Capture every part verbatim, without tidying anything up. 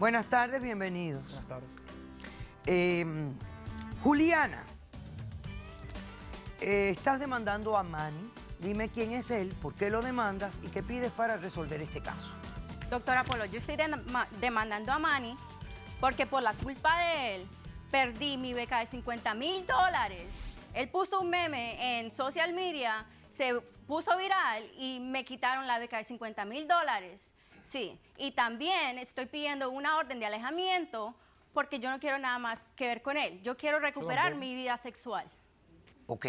Buenas tardes, bienvenidos. Buenas tardes. Eh, Juliana, eh, estás demandando a Manny. Dime quién es él, por qué lo demandas y qué pides para resolver este caso. Doctora Polo, yo estoy de- demandando a Manny porque por la culpa de él perdí mi beca de cincuenta mil dólares. Él puso un meme en social media, se puso viral y me quitaron la beca de cincuenta mil dólares. Sí, y también estoy pidiendo una orden de alejamiento porque yo no quiero nada más que ver con él. Yo quiero recuperar mi vida sexual. Ok.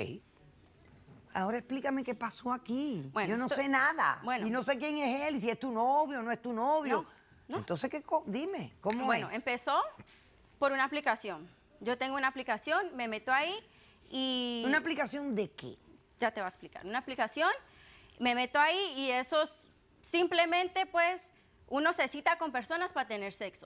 Ahora explícame qué pasó aquí. Bueno, Yo no esto- sé nada. bueno. Y no sé quién es él, si es tu novio o no es tu novio. No, no. Entonces, ¿qué co- dime, ¿cómo Bueno, es? empezó por una aplicación. Yo tengo una aplicación, me meto ahí y... ¿Una aplicación de qué? Ya te voy a explicar. Una aplicación, me meto ahí y eso es simplemente, pues, uno se cita con personas para tener sexo.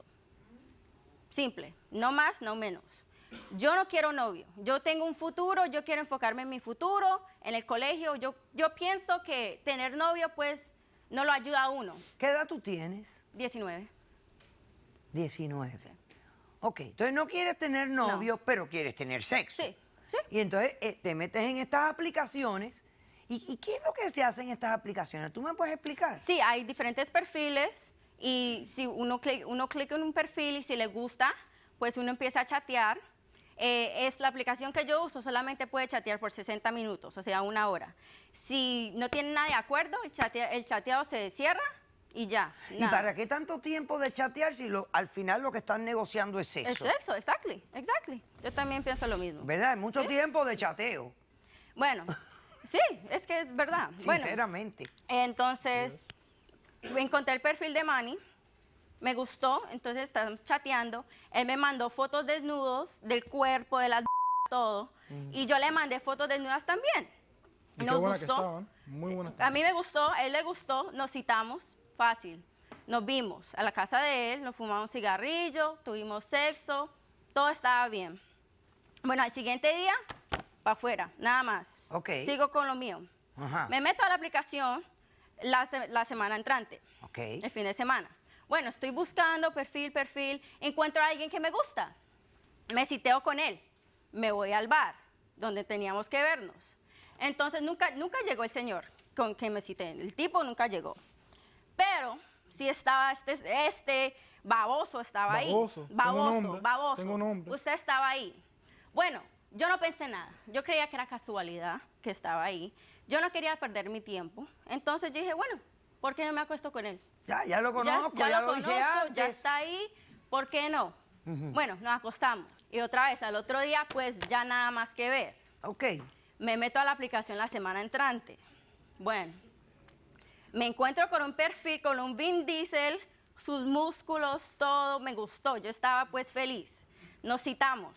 Simple, no más, no menos. Yo no quiero novio, yo tengo un futuro, yo quiero enfocarme en mi futuro, en el colegio. Yo, yo pienso que tener novio, pues, no lo ayuda a uno. ¿Qué edad tú tienes? diecinueve. diecinueve. Ok, entonces no quieres tener novio, pero quieres tener sexo. Sí, sí. Y entonces eh, te metes en estas aplicaciones. ¿Y, ¿Y qué es lo que se hace en estas aplicaciones? ¿Tú me puedes explicar? Sí, hay diferentes perfiles y si uno, clic, uno clica en un perfil y si le gusta, pues uno empieza a chatear. Eh, es la aplicación que yo uso, solamente puede chatear por sesenta minutos, o sea, una hora. Si no tienen nada de acuerdo, el, chatea, el chateado se cierra y ya. ¿Y nada. para qué tanto tiempo de chatear si lo, al final lo que están negociando es sexo? El sexo, exactly, exactly. Yo también pienso lo mismo. ¿Verdad? Hay mucho ¿Sí? tiempo de chateo. Bueno, sí, es que es verdad. Sinceramente. Bueno, entonces, encontré el perfil de Manny, me gustó, entonces estábamos chateando. Él me mandó fotos desnudos del cuerpo, de las todo, Mm. y yo le mandé fotos desnudas también. Y qué Nos buena que gustó. estaban, muy buena. A mí me gustó, a él le gustó, nos citamos, fácil. Nos vimos a la casa de él, nos fumamos un cigarrillo, tuvimos sexo, todo estaba bien. Bueno, al siguiente día, para afuera, nada más. Ok. Sigo con lo mío. Ajá. Me meto a la aplicación la, se- la semana entrante, Ok. el fin de semana. Bueno, estoy buscando perfil, perfil, encuentro a alguien que me gusta. Me citeo con él, me voy al bar donde teníamos que vernos. Entonces nunca, nunca llegó el señor con quien me cité, el tipo nunca llegó. Pero sí estaba este, este baboso estaba Baboso, ahí. tengo Baboso, nombre, baboso. tengo nombre. Usted estaba ahí. Bueno, yo no pensé nada. Yo creía que era casualidad que estaba ahí. Yo no quería perder mi tiempo. Entonces yo dije, bueno, ¿por qué no me acuesto con él? Ya, ya lo Ya- conozco, ya, ya, lo, lo hice conozco, antes. ya está ahí, ¿por qué no? Bueno, nos acostamos. Y otra vez, al otro día, pues ya nada más que ver. Ok. Me meto a la aplicación la semana entrante. Bueno, me encuentro con un perfil, con un Vin Diesel, sus músculos, todo, me gustó. Yo estaba pues feliz. Nos citamos.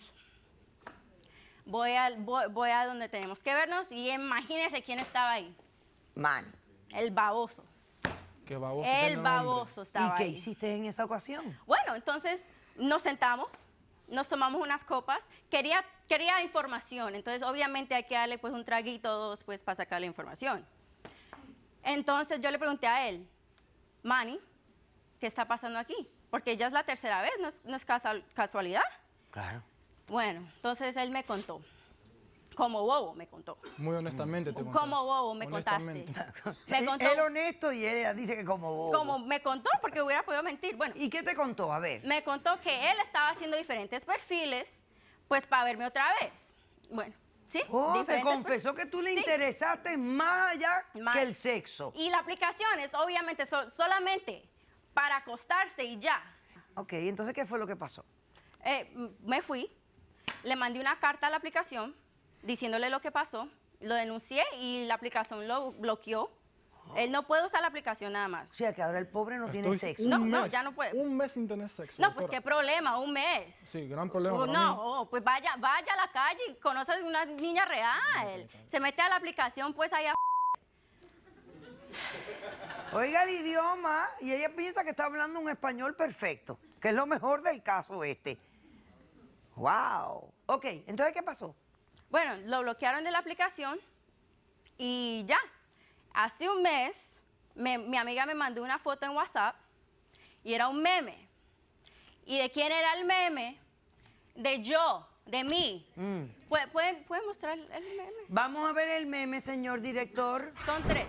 Voy, al, voy, voy a donde tenemos que vernos y imagínense quién estaba ahí. Man. El baboso. Qué baboso. El tiene nombre. baboso ¿Y estaba qué ahí. hiciste en esa ocasión? Bueno, entonces nos sentamos, nos tomamos unas copas. Quería, quería información, entonces obviamente hay que darle pues un traguito o dos pues, para sacar la información. Entonces yo le pregunté a él, Manny, ¿qué está pasando aquí? Porque ya es la tercera vez, no es, no es casual- casualidad. Claro. Bueno, entonces él me contó, como bobo me contó. Muy honestamente te conté. Como bobo me contaste. Honestamente. Me contó, Él honesto y ella dice que como bobo. como me contó porque hubiera podido mentir. Bueno, ¿Y qué te contó? A ver. me contó que él estaba haciendo diferentes perfiles, pues para verme otra vez. Bueno, ¿sí? Oh, te Diferentes confesó que tú le Sí. interesaste más allá Más. que el sexo. per- Y la aplicación es obviamente so- solamente para acostarse y ya. Ok, entonces, ¿qué fue lo que pasó? Eh, m- me fui, le mandé una carta a la aplicación diciéndole lo que pasó, lo denuncié y la aplicación lo bloqueó. Él no puede usar la aplicación nada más. O sea, que ahora el pobre no tiene Estoy sexo. un No, no, mes, ya no puede. Un mes sin tener sexo. No, pues doctora. qué problema, un mes. Sí, gran problema Oh, para no, mí. oh, pues vaya, vaya a la calle y conoce a una niña real. Se mete a la aplicación, pues allá. Oiga el idioma y ella piensa que está hablando un español perfecto, que es lo mejor del caso este. ¡Wow! Ok, entonces, ¿qué pasó? Bueno, lo bloquearon de la aplicación y ya. Hace un mes, me- mi amiga me mandó una foto en WhatsApp y era un meme. y de quién era el meme, de yo, de mí. Mm. ¿Pueden, pueden, ¿Pueden mostrar el meme? Vamos a ver el meme, señor director. Son tres.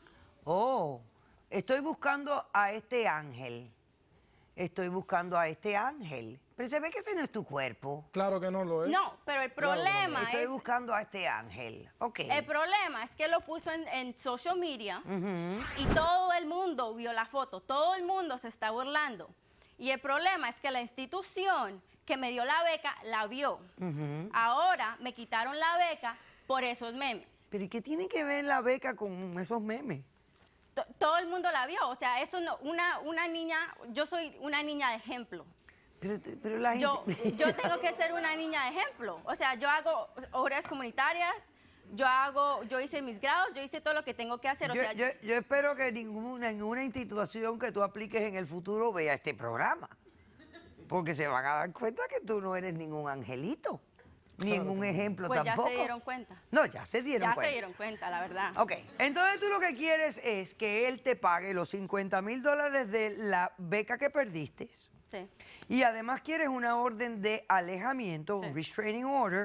Oh, estoy buscando a este ángel. Estoy buscando a este ángel. Pero se ve que ese no es tu cuerpo. Claro que no lo es. No, pero el Claro que no. problema Estoy es... buscando a este ángel. Ok. El problema es que lo puso en, en social media y todo el mundo vio la foto, todo el mundo se está burlando. Y el problema es que la institución que me dio la beca la vio. Ahora me quitaron la beca por esos memes. ¿Pero y qué tiene que ver la beca con esos memes? To- todo el mundo la vio, o sea, eso no, una, una niña, yo soy una niña de ejemplo. Pero, pero la gente... Yo, yo tengo que ser una niña de ejemplo. O sea, yo hago obras comunitarias, yo hago, yo hice mis grados, yo hice todo lo que tengo que hacer. O Yo, sea, yo- yo espero que ninguna, ninguna institución que tú apliques en el futuro vea este programa. Porque se van a dar cuenta que tú no eres ningún angelito. Ni en un ejemplo pues tampoco. ya se dieron cuenta. No, ya se dieron Ya cuenta. se dieron cuenta, la verdad. Ok, entonces tú lo que quieres es que él te pague los cincuenta mil dólares de la beca que perdiste. Sí. Y además quieres una orden de alejamiento, un Sí. restraining order,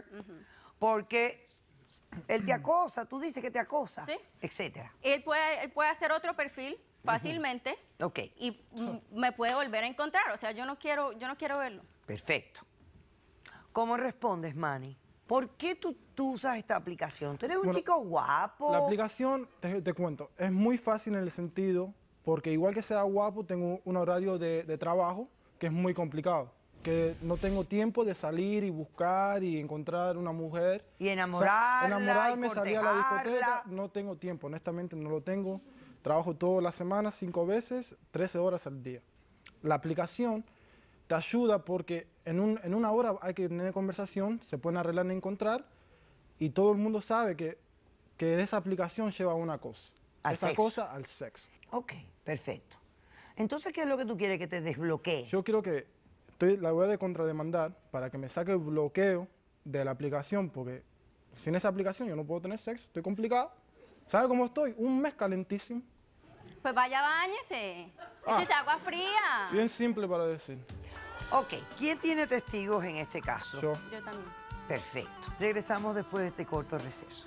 porque él te acosa, tú dices que te acosa, Sí. etcétera. Él puede, él puede hacer otro perfil fácilmente Ok, y mm, me puede volver a encontrar. O sea, yo no quiero, yo no quiero verlo. perfecto. ¿Cómo respondes, Manny? ¿Por qué tú, tú usas esta aplicación? Tú eres un Bueno, chico guapo. La aplicación, te, te cuento, es muy fácil en el sentido, porque igual que sea guapo, tengo un horario de, de trabajo que es muy complicado. Que no tengo tiempo de salir y buscar y encontrar una mujer. Y enamorarla, enamorarme, y salir a la discoteca. cortejarla. No tengo tiempo, honestamente no lo tengo. Trabajo toda la semana, cinco veces, trece horas al día. La aplicación te ayuda porque en, un- en una hora hay que tener conversación, se pueden arreglar y encontrar, y todo el mundo sabe que, que esa aplicación lleva a una cosa. Al esa sexo. cosa al sexo. Ok, perfecto. Entonces, ¿qué es lo que tú quieres que te desbloquee? Yo quiero que, estoy, la voy a contrademandar para que me saque el bloqueo de la aplicación, porque sin esa aplicación yo no puedo tener sexo, estoy complicado. ¿Sabe cómo estoy? Un mes calentísimo. Pues vaya, báñese. Ah. Échese agua fría. Bien simple para decir. Ok, ¿quién tiene testigos en este caso? Yo. Yo también. Perfecto. Regresamos después de este corto receso.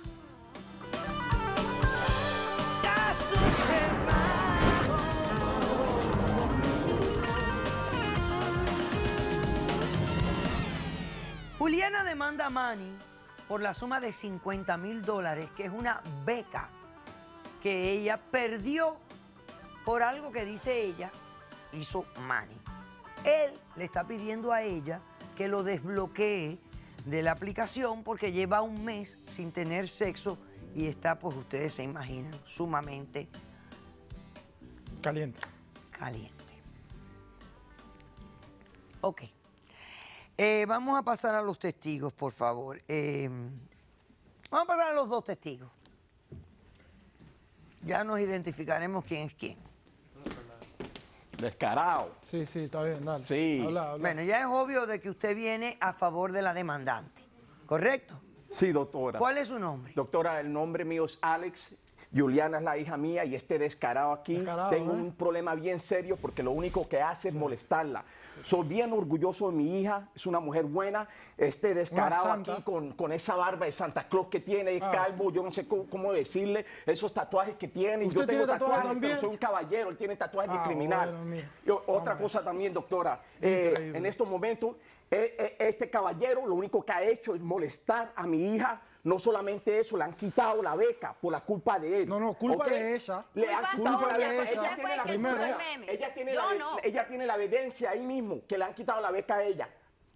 Caso cerrado. Juliana demanda a Manny por la suma de cincuenta mil dólares, que es una beca que ella perdió por algo que dice ella hizo Manny. Él le está pidiendo a ella que lo desbloquee de la aplicación porque lleva un mes sin tener sexo y está, pues ustedes se imaginan, sumamente Caliente. caliente. Ok. Eh, vamos a pasar a los testigos, por favor. Eh, vamos a pasar a los dos testigos. Ya nos identificaremos quién es quién. Descarado. Sí, sí, está bien, dale. Sí. Habla, habla. Bueno, ya es obvio de que usted viene a favor de la demandante, ¿correcto? Sí, doctora. ¿Cuál es su nombre? Doctora, el nombre mío es Alex. Juliana es la hija mía y este descarado aquí, Descarado, tengo ¿eh? un problema bien serio porque lo único que hace es molestarla. Soy bien orgulloso de mi hija, es una mujer buena. Este descarado santa. aquí con, con esa barba de Santa Claus que tiene, es Ah. calvo, yo no sé cómo, cómo decirle, esos tatuajes que tiene. ¿Usted Yo tengo tiene tatuajes tatuajes, también? pero soy un caballero, él tiene tatuajes Ah, de criminal. bueno, mira. Y o- otra Hombre. cosa también, doctora, eh, Increíble. en estos momentos, eh, eh, este caballero lo único que ha hecho es molestar a mi hija. No solamente eso, le han quitado la beca por la culpa de él. No, no, culpa ¿ok? de ella. Le han Culpa quitado suya, la beca. usted Ella fue tiene el la que puso el ella- meme. ella tiene Yo la, no. ella tiene la evidencia ahí mismo que le han quitado la beca a ella.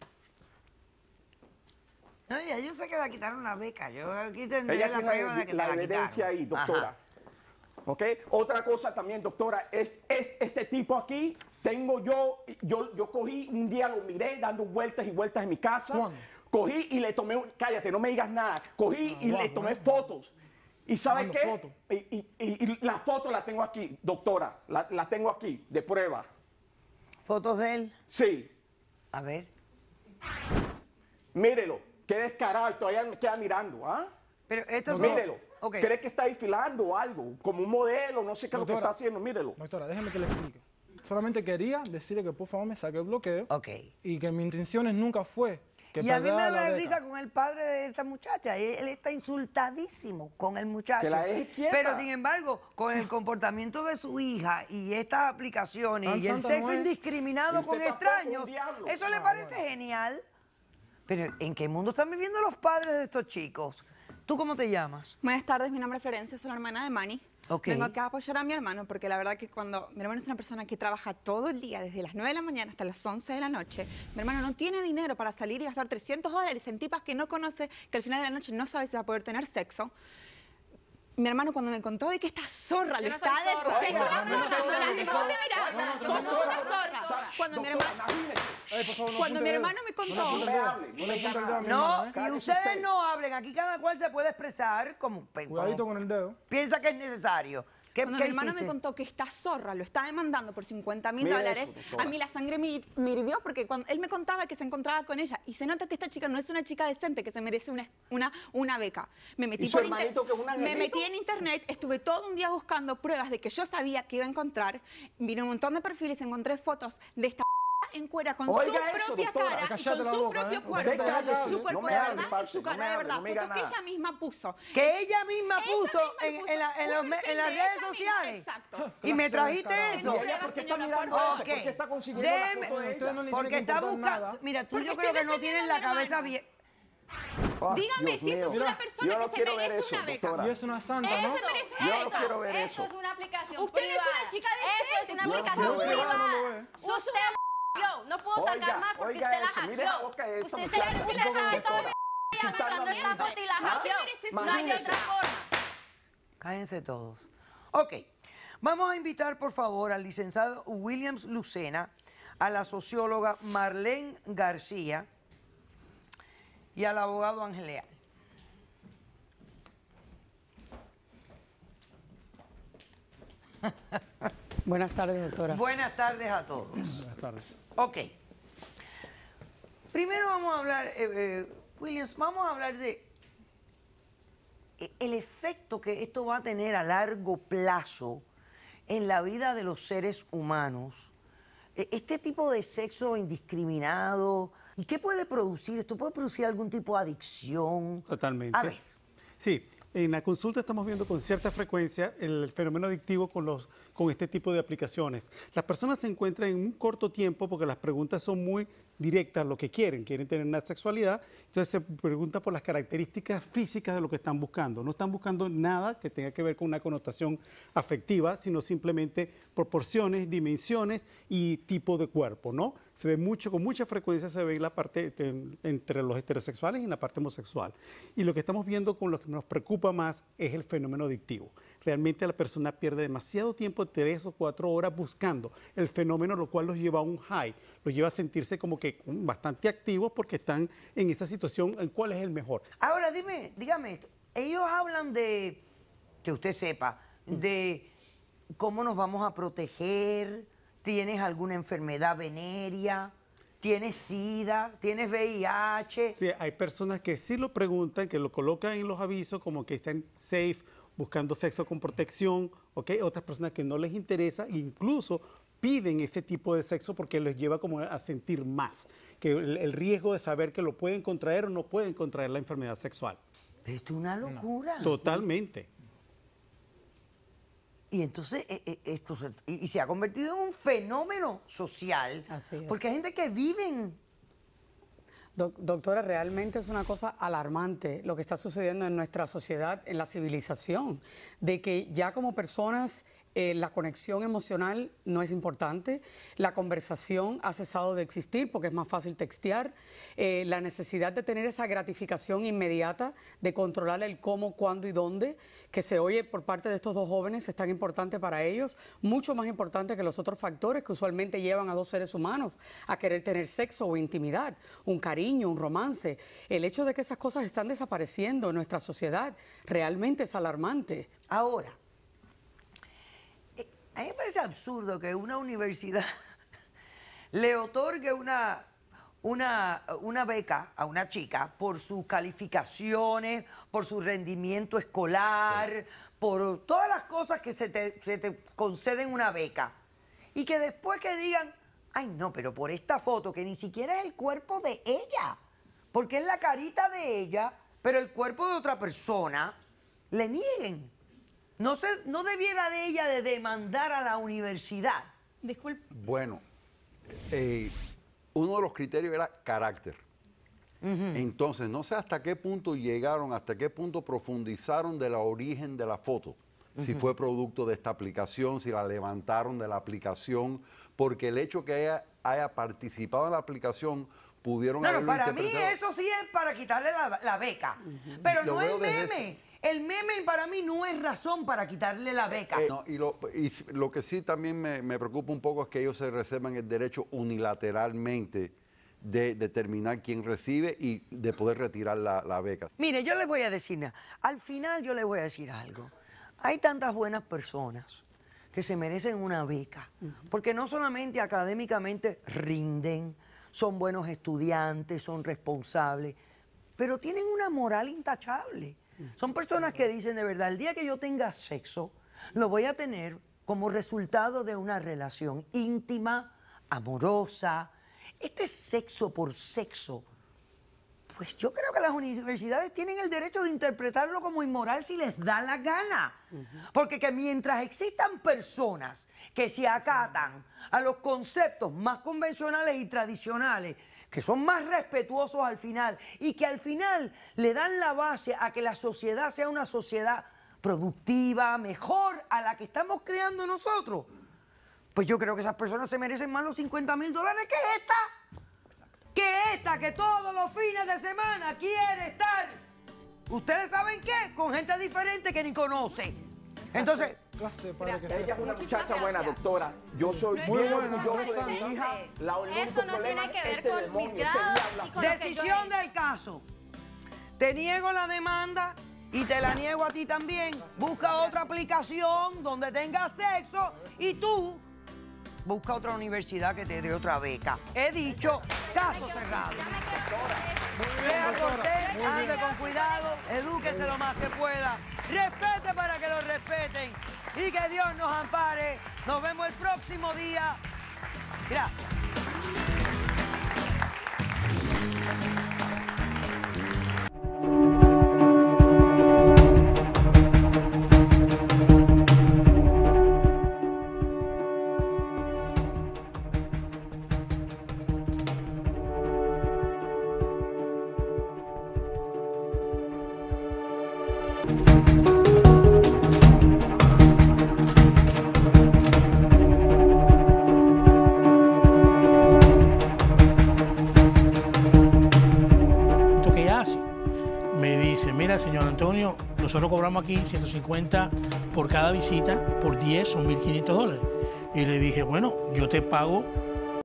No, ya yo sé que le quitaron la beca. Yo aquí tendré Ella la tiene prueba la, de que te la la evidencia quitaron. ahí, doctora. Ajá. ¿Ok? Otra cosa también, doctora, es, es este tipo aquí, tengo yo, yo, yo cogí, un día lo miré dando vueltas y vueltas en mi casa. ¿Cuándo? Cogí y le tomé, un- cállate, no me digas nada. Cogí y le guapo, tomé ¿eh? fotos. ¿Y sabe Mando qué? fotos. Y, y, y- y las fotos las tengo aquí, doctora, la- las tengo aquí, de prueba. ¿Fotos de él? Sí, A ver. mírelo, qué descarado y todavía me queda mirando, ¿ah? Pero esto es... Mírelo. Ok. ¿Cree que está desfilando o algo? Como un modelo, no sé qué es lo que Doctora. está haciendo, mírelo. Doctora, déjeme que le explique. Solamente quería decirle que por favor me saque el bloqueo. Ok. Y que mi intención nunca fue que Y a mí me perdiera da la beca. risa con el padre de esta muchacha. Él, él está insultadísimo con el muchacho. Que la deje quieta. Pero sin embargo, con el comportamiento de su hija y estas aplicaciones Tan y el santa sexo no es. indiscriminado Usted con tampoco extraños, un diablo. eso le Ah, parece bueno. genial. Pero ¿en qué mundo están viviendo los padres de estos chicos? ¿Tú cómo te llamas? Buenas tardes, mi nombre es Florencia, soy la hermana de Manny. Ok. Vengo acá a apoyar a mi hermano porque la verdad que cuando mi hermano es una persona que trabaja todo el día, desde las nueve de la mañana hasta las once de la noche, mi hermano no tiene dinero para salir y gastar trescientos dólares en tipas que no conoce, que al final de la noche no sabe si va a poder tener sexo. Mi hermano cuando me contó de que esta zorra lo no está soy zorra. despreciando, Oiga, Nancy, no te miras, vos sos una zorra. Cuando mi hermano, Ey, por favor, no cuando apunte mi el hermano dedo. me contó... No le apunte el dedo. hable, No le apunte el dedo a mi No, hermano, ¿eh? y Cállese ustedes usted. no hablen. Aquí cada cual se puede expresar como, como Cuidadito con el dedo. piensa que es necesario. ¿Qué, Cuando qué mi hermano hiciste? me contó que esta zorra lo está demandando por cincuenta mil Mire dólares, eso, doctora. a mí la sangre me, me hirvió porque cuando él me contaba que se encontraba con ella y se nota que esta chica no es una chica decente que se merece una, una, una beca. Me metí, ¿Y su por inter- hermanito que es un me angelito? metí en internet, estuve todo un día buscando pruebas de que yo sabía que iba a encontrar. Vine a un montón de perfiles, encontré fotos de esta en cuera con Oiga su eso, propia doctora. cara y Cállate con la su boca, propio ¿eh? cuerpo, Usted cállese. su No cuerpo me de hable, verdad y parce, su no cara me de hable, verdad, no me diga fotos que nada. ella misma puso. Que ella misma Ella puso misma en, puso en la- en un los me- perfil en las de redes ella misma, sociales. exacto. Y me trajiste descarada. ¿Y eso. ella por qué está Señora, mirando por eso? favor. ¿Por qué está consiguiendo Déjeme- la foto de Ustedes ella? no le Porque tiene que está importar buscando. nada. Mira, tú Porque yo creo estoy que no tienes la defendiendo a mi cabeza hermano. bien. Ay, Dígame Dios si eso es mío. una persona Yo no que se quiero ver merece eso, una beca. doctora. Y es una santa, Ella ¿no? se merece una Yo no beca. quiero ver Eso eso. es una aplicación Usted no es privada. una chica Eso es decente. una Yo no aplicación quiero ver eso. Eso no lo privada. ve. Usted la hackeó. No puedo sacar Oiga, más porque oiga usted la eso, mire la hackeó. boca de esta Usted muchacha. claro que Un le poco, sabe todo doctora. ella Insultando mandando a mi esta hija. foto y la ¿Ah? hackeó. No hay de Imagínese. otra forma. Cállense todos. Ok, vamos a invitar por favor al licenciado Williams Lucena, a la socióloga Marlene García y al abogado Ángel Leal. Buenas tardes, doctora. Buenas tardes a todos. Buenas tardes. Ok. Primero vamos a hablar, eh, eh, Williams, vamos a hablar de eh, el efecto que esto va a tener a largo plazo en la vida de los seres humanos. Eh, Este tipo de sexo indiscriminado, ¿y qué puede producir? ¿Esto puede producir algún tipo de adicción? Totalmente. A ver. Sí, en la consulta estamos viendo con cierta frecuencia el fenómeno adictivo con, los, con este tipo de aplicaciones. Las personas se encuentran en un corto tiempo porque las preguntas son muy directas, lo que quieren, quieren tener una sexualidad, entonces se pregunta por las características físicas de lo que están buscando. No están buscando nada que tenga que ver con una connotación afectiva, sino simplemente proporciones, dimensiones y tipo de cuerpo, ¿no? Se ve mucho, con mucha frecuencia se ve en la parte en- entre los heterosexuales y en la parte homosexual. Y lo que estamos viendo con lo que nos preocupa más es el fenómeno adictivo. Realmente la persona pierde demasiado tiempo, tres o cuatro horas buscando el fenómeno, lo cual los lleva a un high, los lleva a sentirse como que mm, bastante activos porque están en esa situación en cuál es el mejor. Ahora, dime, dígame esto. Ellos hablan de, que usted sepa, de cómo nos vamos a proteger. ¿Tienes alguna enfermedad venérea? ¿Tienes SIDA? ¿Tienes V I H? Sí, hay personas que sí lo preguntan, que lo colocan en los avisos como que están safe, buscando sexo con protección, ¿ok? Otras personas que no les interesa, incluso piden ese tipo de sexo porque les lleva como a sentir más, que el, el riesgo de saber que lo pueden contraer o no pueden contraer la enfermedad sexual. Esto es una locura. Totalmente. Y entonces eh, eh, esto se, y, y se ha convertido en un fenómeno social. Así es. Porque hay gente que vive en... Doc- doctora, realmente es una cosa alarmante lo que está sucediendo en nuestra sociedad, en la civilización, de que ya como personas eh, la conexión emocional no es importante, la conversación ha cesado de existir porque es más fácil textear, eh, la necesidad de tener esa gratificación inmediata, de controlar el cómo, cuándo y dónde, que se oye por parte de estos dos jóvenes es tan importante para ellos, mucho más importante que los otros factores que usualmente llevan a dos seres humanos a querer tener sexo o intimidad, un cariño, un romance. El hecho de que esas cosas están desapareciendo en nuestra sociedad realmente es alarmante. Ahora, eh, a mí me parece absurdo que una universidad le otorgue una, una, una beca a una chica por sus calificaciones, por su rendimiento escolar, por todas las cosas que se te, se te conceden una beca. y que después que digan, ay no, pero por esta foto, que ni siquiera es el cuerpo de ella, porque es la carita de ella, pero el cuerpo de otra persona, le nieguen. No, se, no debiera de ella de demandar a la universidad. Disculpe. Bueno, eh, uno de los criterios era carácter. Uh-huh. Entonces, no sé hasta qué punto llegaron, hasta qué punto profundizaron del origen de la foto. Uh-huh. Si fue producto de esta aplicación, si la levantaron de la aplicación, porque el hecho que ella haya participado en la aplicación pudieron No, no, haberlo para mí interpretado. eso sí es para quitarle la, la beca, uh-huh. pero Lo no el veo desde meme. ese- El meme para mí no es razón para quitarle la beca. Eh, no, y, lo, y lo que sí también me, me preocupa un poco es que ellos se reservan el derecho unilateralmente de determinar quién recibe y de poder retirar la, la beca. Mire, yo les voy a decir, nada. Al final yo les voy a decir algo. Hay tantas buenas personas que se merecen una beca, porque no solamente académicamente rinden, son buenos estudiantes, son responsables, pero tienen una moral intachable. Son personas que dicen de verdad, el día que yo tenga sexo, lo voy a tener como resultado de una relación íntima, amorosa. Este sexo por sexo, pues yo creo que las universidades tienen el derecho de interpretarlo como inmoral si les da la gana. Porque que mientras existan personas que se acatan a los conceptos más convencionales y tradicionales, que son más respetuosos al final y que al final le dan la base a que la sociedad sea una sociedad productiva, mejor a la que estamos creando nosotros, pues yo creo que esas personas se merecen más los cincuenta mil dólares que esta. Que esta, que todos los fines de semana quiere estar, ¿ustedes saben qué? Con gente diferente que ni conoce. Entonces, Clase, padre, que Ella es sea. una Muchísimas muchacha buena, gracias. doctora. Yo soy No muy es orgulloso de mi importante. hija. La, el único Esto no problema tiene que es ver este con demonio, mis este grados diablo. y con lo que yo decisión he- del caso. Te niego la demanda y te la niego a ti también. Busca otra aplicación donde tengas sexo y tú busca otra universidad que te dé otra beca. He dicho, caso cerrado. Lea Cortés, ande con cuidado, edúquese lo más que pueda. Respete para que lo respeten y que Dios nos ampare. Nos vemos el próximo día. Gracias. Esto que ella hace, me dice, mira, señor Antonio, nosotros cobramos aquí ciento cincuenta por cada visita, por diez son mil quinientos dólares. Y le dije, bueno, yo te pago